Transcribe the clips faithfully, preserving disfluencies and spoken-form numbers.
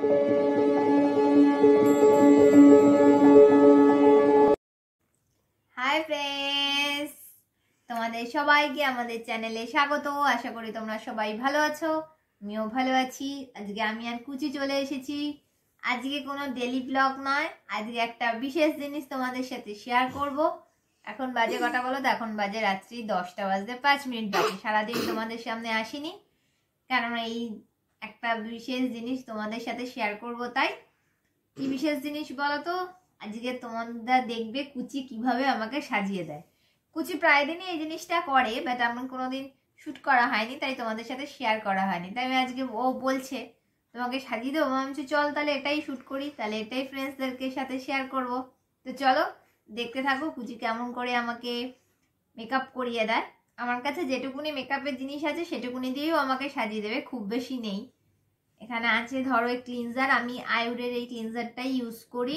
Hi friends, তোমাদের সবাইকে আমাদের চ্যানেলে স্বাগত। আশা করি তোমরা সবাই ভালো আছো, আমিও ভালো আছি। আজকে আমি আর কুচি চলে এসেছি। আজকে কোনো ডেলি ব্লগ নয়, আজকে একটা বিশেষ জিনিস তোমাদের সাথে শেয়ার করব। এখন বাজে কটা বলো তো? এখন বাজে রাত্রি দশটা বাজতে পাঁচ মিনিট বাকি। সারাদিন তোমাদের সামনে আসিনি, কারণ এই একটা বিশেষ জিনিস তোমাদের সাথে শেয়ার করব। তাই কি বিশেষ জিনিস বলো তো? আজকে তোমরা দেখবে কুচি কিভাবে আমাকে সাজিয়ে দেয়। কুচি প্রায় দিনই এই জিনিসটা করে, বাট আমার কোনোদিন শ্যুট করা হয়নি, তাই তোমাদের সাথে শেয়ার করা হয়নি। তাই আমি আজকে, ও বলছে তোমাকে সাজিয়ে দেবো, আমি বলছি চল তাহলে এটাই শ্যুট করি, তাহলে এটাই ফ্রেন্ডসদেরকে সাথে শেয়ার করব। তো চলো দেখতে থাকো কুচি কেমন করে আমাকে মেকআপ করিয়ে দেয়। আমার কাছে যেটুকুনি মেকআপের জিনিস আছে সেটুকুনি দিয়েও আমাকে সাজিয়ে দেবে, খুব বেশি নেই। এখানে আছে ধরো এই ক্লিনজার, আমি আইউডের এই ক্লিনজারটাই ইউজ করি,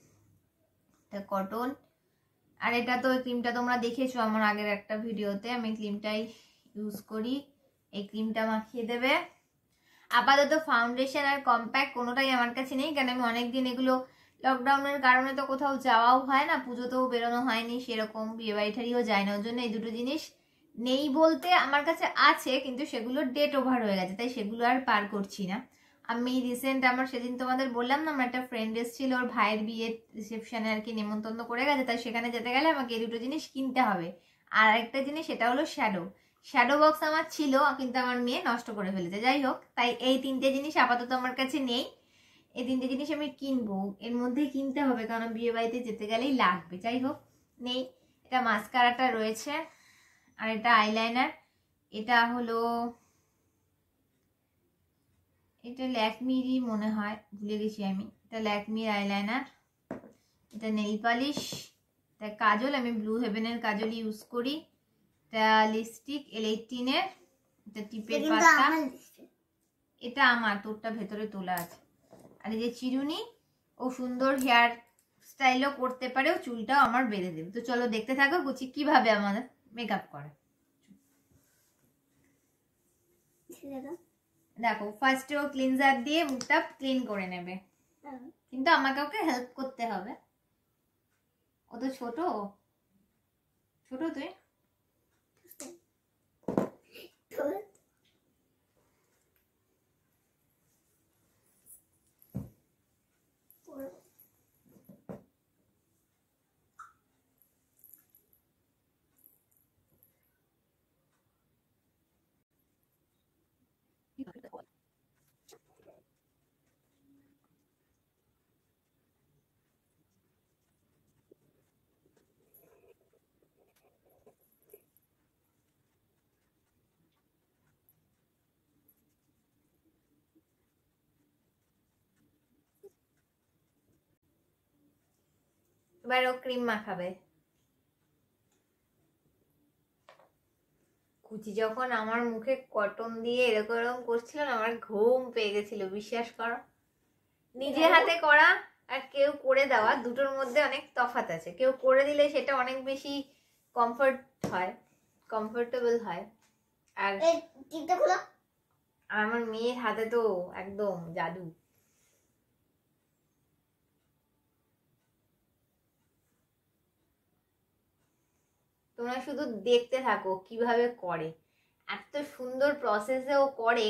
কটন। আর এটা তো ক্রিমটা তোমরা দেখেছো আমার আগের একটা ভিডিওতে, আমি ক্রিমটাই ইউজ করি। এই ক্রিমটা মাখিয়ে দেবে। আপাতত ফাউন্ডেশন আর কম্প্যাক্ট কোনোটাই আমার কাছে নেই, কারণ আমি অনেকদিন এগুলো লকডাউনের কারণে তো কোথাও যাওয়াও হয় না, পুজোতেও বেরোনো হয়নি সেরকম, বিয়ে বাড়ি ঠাড়িও যায় না, ওর জন্য এই দুটো জিনিস নেই বলতে আমার কাছে আছে, কিন্তু সেগুলো ডেট ওভার হয়ে গেছে, তাই সেগুলো আর পার করছি না। আমি রিসেন্ট আমার সেদিন তোমাদের বললাম না, আমার একটা ফ্রেন্ড এসেছিল, ওর ভাইয়ের বিয়ের রিসেপশনে আর কি নেমন্তন্ন করে গেছে, তাই সেখানে যেতে গেলে আমাকে এই দুটো জিনিস কিনতে হবে। আর একটা জিনিস, সেটা হলো শ্যাডো। শ্যাডো বক্স আমার ছিল, কিন্তু আমার মেয়ে নষ্ট করে ফেলেছে। যাই হোক, তাই এই তিনটে জিনিস আপাতত আমার কাছে নেই। এই তিনটে জিনিস আমি কিনবো, এর মধ্যেই কিনতে হবে, কারণ বিয়ে বাড়িতে যেতে গেলেই লাগবে। যাই হোক, নেই। এটা মাস্কারাটা রয়েছে, আর এটা আইলাইনার। এটা হলো, এটা ল্যাকমিরই মনে হয়, ভুলে গেছি আমি। এটা ল্যাকমির আইলাইনার। এটা নেল পালিশ। এটা কাজল, আমি ব্লু হেভেনের কাজল ইউজ করি। এটা লিপস্টিক এল এইটিনের, এটা টিপের পাতা। এটা আমার, তোরটা ভেতরে তোলা আছে। আর এই যে চিরুনি, ও সুন্দর হেয়ার স্টাইলও করতে পারে, ও চুলটাও আমার বেঁধে দেবে। তো চলো দেখতে থাকো কুচি কিভাবে আমাদের মেকআপ করে। দেখো, ফার্স্টে ও ক্লিনজার দিয়ে মুখটা ক্লিন করে নেবে, কিন্তু আমাকে ওকে হেল্প করতে হবে। ও তো ছোট ছোট তুই এবার ও ক্রিম মাখাবে। কুচি যখন আমার মুখে কটন দিয়ে এরকম এরকম করছিল না, আমার ঘুম পেয়ে গেছিল, বিশ্বাস করো। নিজে হাতে করা আর কেউ করে দেওয়া, দুটোর মধ্যে অনেক তফাৎ আছে। কেউ করে দিলে সেটা অনেক বেশি কমফর্ট হয়, কমফোর্টেবল হয়। আর আমার মেয়ের হাতে তো একদম জাদু। তোমরা শুধু দেখতে থাকো কিভাবে করে, এত সুন্দর প্রসেসে ও করে।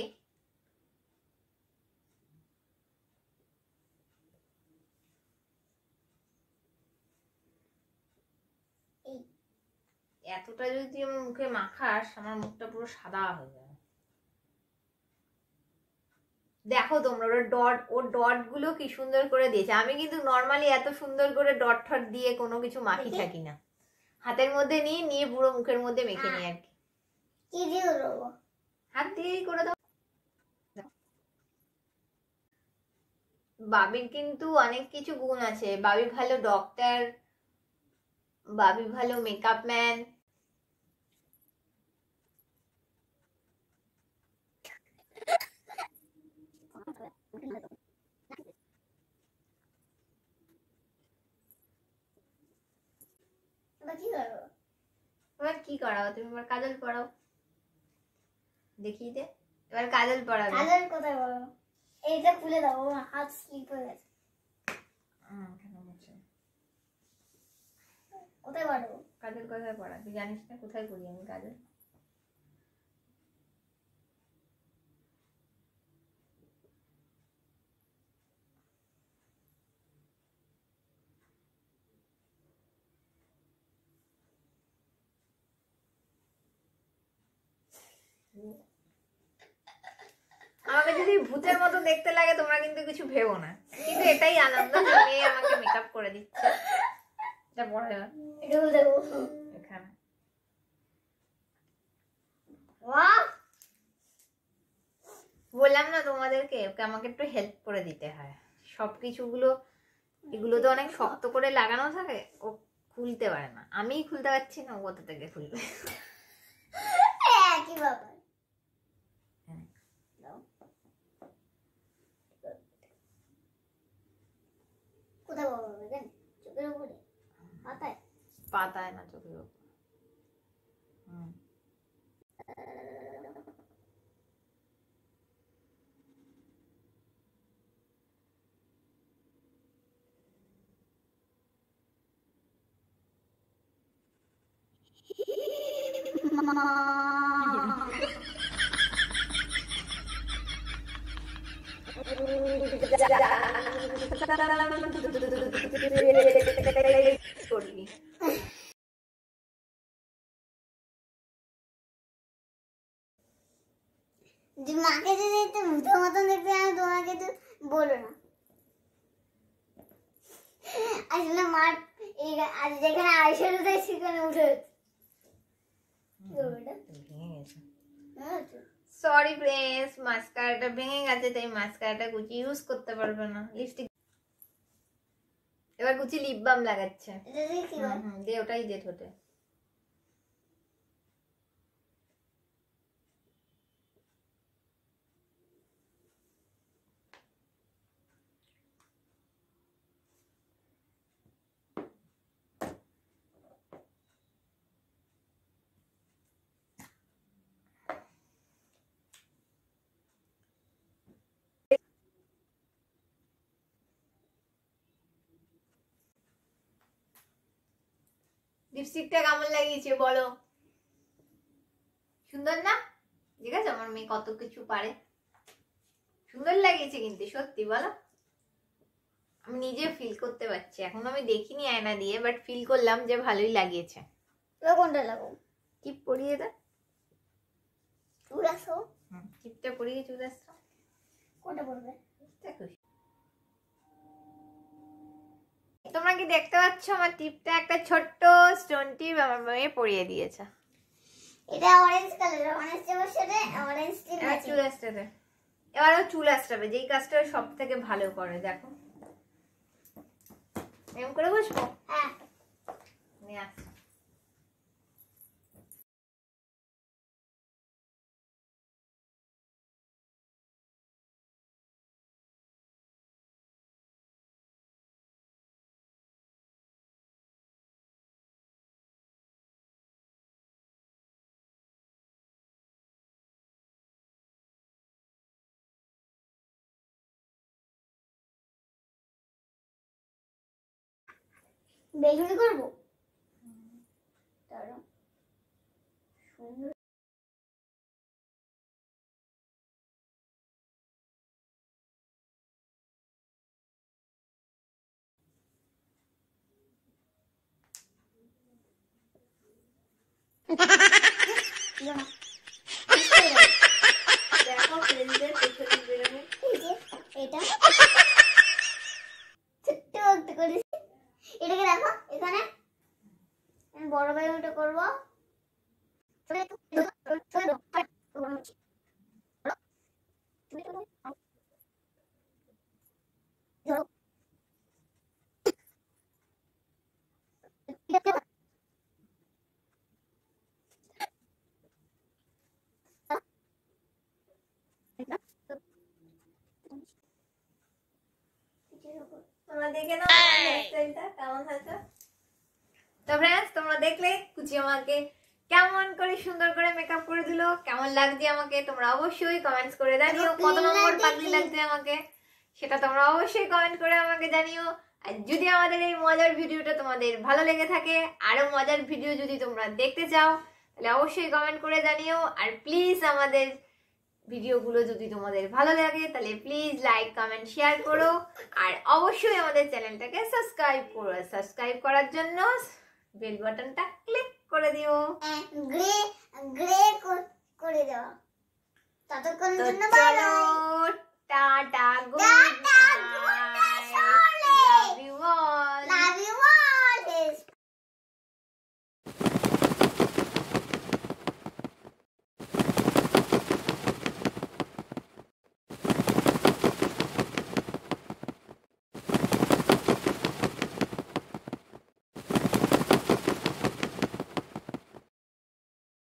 এতটা যদি আমার মুখে মাখাস, আমার মুখটা পুরো সাদা হয়ে যাবে। দেখো তোমরা, ওর ডট, ওর ডট গুলো কি সুন্দর করে দিয়েছে। আমি কিন্তু নর্মালি এত সুন্দর করে ডট ঠট দিয়ে কোনো কিছু মাখি থাকি না, হাতের মধ্যে নিয়ে নিয়ে পুরো মুখের মধ্যে মেখে নিই আর কি। কি দিয়ে করবো? হাত দিয়েই করে দাও। বাবির কিন্তু অনেক কিছু গুণ আছে। বাবি ভালো ডক্টর, বাবি ভালো মেকআপ ম্যান। এবার কি করাও তুমি? এবার কাজল পড়াও, দেখিয়ে দে। এবার কাজল পড়াবে। কাজল কোথায় পড়াবো? এইটা খুলে দাও, আমার হাত স্লিপ হয়ে গেছে। কোথায় পড়ো? কাজল কোথায় পড়া তুই জানিস না? কোথায় পড়ি আমি কাজল? আমাকে যদি ভূতের মতো দেখতে লাগে তোমরা কিন্তু কিছু ভেবো না, কিন্তু এটাই আনন্দ যে মেয়ে আমাকে মেকআপ করে দিচ্ছে। এটা পড়া যাবে এটাও দেখো এখানে। বাহ, বললাম না তোমাদেরকে আমাকে একটু হেল্প করে দিতে হয় সবকিছুগুলো। এগুলো তো অনেক শক্ত করে লাগানো থাকে, ও খুলতে পারে না, আমিই খুলতে পারছি না, ও কোথা থেকে খুলবে? একই ব্যাপার। কোথায় বড় হবে জানি? চোখের উপরে, মাথায়? পাতায় না, চোখের উপর। হুম করবি। যে মাকে যদি একটু ভূতের মতন দেখতে হয় তোমাকে তো বলো না। আসলে মার এই আজ যেখানে আইসার উঠে সেখানে উঠে সরি ফ্রেন্ডস, মাস্কারাটা ভেঙে গেছে তাই মাস্কারাটা কুচি ইউজ করতে পারবে না। লিপস্টিক এবার কুচি লিপ বাম লাগাচ্ছে। হুম দে, ওটাই দে ঠোঁটে। লিপস্টিকটা কেমন লাগিয়েছে বলো? সুন্দর না? ঠিক আছে, আমার মেয়ে কত কিছু পারে। সুন্দর লাগিয়েছে কিন্তু সত্যি বলো, আমি নিজে ফিল করতে পারছি। এখন আমি দেখিনি আয়না দিয়ে, বাট ফিল করলাম যে ভালোই লাগিয়েছে। কোনটা লাগাবো? টিপ পরিয়ে দে। চুল আসো? হুম, টিপটা পরিয়ে চুল আসো। কোনটা পরবে? দেখো, তোমরা কি দেখতে পাচ্ছ আমার টিপটা? একটা ছোট্ট স্টোন টিপ আমার মেয়ে পরিয়ে দিয়েছে। এটা অরেঞ্জ কালার, অরেঞ্জ টিপের সাথে অরেঞ্জ টিপ আছে। চুল আসতে এবারও চুল আসতে যেই কাজটা সব থেকে ভালো করে। দেখো এরকম করে বসবো। হ্যাঁ নিয়ে আস। বেগুনি করবো, দাঁড়াও সুন্দর। দেখো ফ্রেন্ডদের পেছনে বেরোবে। এটা ছোট্ট একটা করে এটাকে দেখো এখানে আমি বড় বেলুনটা করবো। তোমরা দেখে নাও হেয়ারস্টাইলটা কেমন হয়েছে। তো ফ্রেন্ডস তোমরা দেখলে কুচি আমাকে কেমন করে সুন্দর করে মেকআপ করে দিল, কেমন লাগছে আমাকে তোমরা অবশ্যই কমেন্টস করে জানিও। কত নম্বর পাগলি লাগছে আমাকে সেটা তোমরা অবশ্যই কমেন্ট করে আমাকে জানিও। আর যদি আমাদের এই মজার ভিডিওটা তোমাদের ভালো লেগে থাকে, আরো মজার ভিডিও যদি তোমরা দেখতে চাও, তাহলে অবশ্যই কমেন্ট করে জানিও। আর প্লিজ আমাদের ভিডিওগুলো যদি তোমাদের ভালো লাগে তাহলে প্লিজ লাইক কমেন্ট শেয়ার করো। আর অবশ্যই আমাদের চ্যানেলটাকে সাবস্ক্রাইব করো। সাবস্ক্রাইব করার জন্য বেল বাটনটা ক্লিক করে দিও, গ্রে গ্রে করে দাও। ততক্ষণ জন্য চলো টাটা, গুড টাটা।